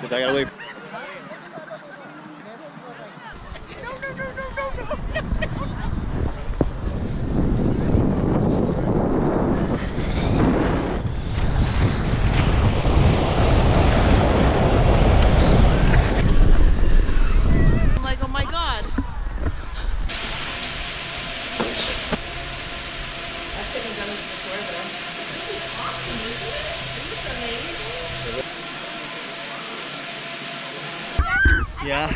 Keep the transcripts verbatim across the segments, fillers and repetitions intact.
I gotta wait. No, no, no, no, no, no, no, no. I'm like, oh my God. I couldn't have done this before though. This is awesome, isn't it? Isn't this amazing? Yeah.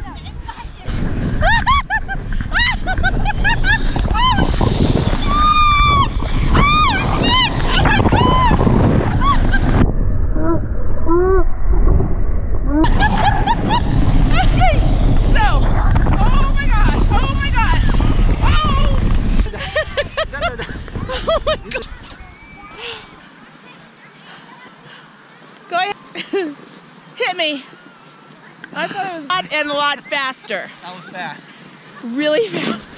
Go ahead. Hit me. I thought it was a lot and a lot faster. That was fast. Really fast.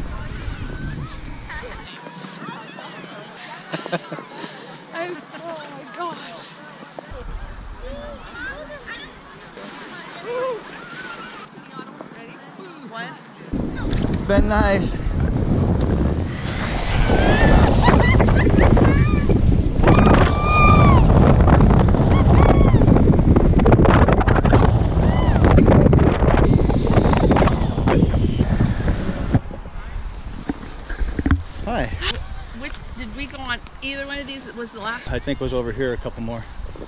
I'm, oh my gosh. One. It's been nice. Hi. Which did we go on? Either one of these was the last. I think it was over here a couple more.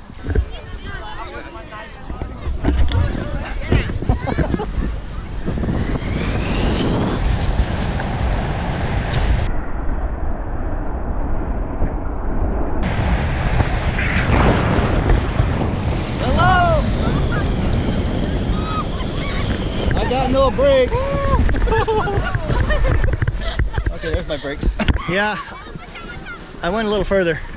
Hello. I got no brakes. Okay, there's my brakes. Yeah, I went a little further.